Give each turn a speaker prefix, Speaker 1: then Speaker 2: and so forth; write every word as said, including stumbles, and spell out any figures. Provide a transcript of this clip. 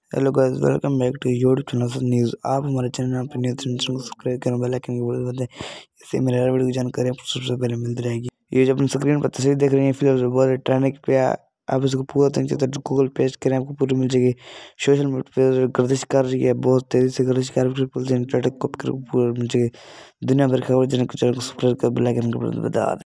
Speaker 1: Hello guys, welcome back to YouTube channel से news. आप हमारे चैनल पर न्यूज़ चैनल को सब्सक्राइब करें, बेल आइकन को बटन दबाएं। इससे मेरे हर वीडियो की जानकारी आपको सबसे पहले मिलती रहेगी। ये जो अपनी स्क्रीन पर तस्वीर देख रहे हैं फिलहाल बहुत ट्रेंडिंग पे आ, आप इसको पूरा तरीके से गूगल पेज करें, आपको पूरी मिल जाएगी। सोशल मीडिया पर गर्दिश कर रही है, बहुत तेजी से गर्दिश कर रही है, पूरा मिल जाएगी। दुनिया भर की खबर जानने को चैनल को सब्सक्राइब कर बेल आइकन को बटन दबा दें।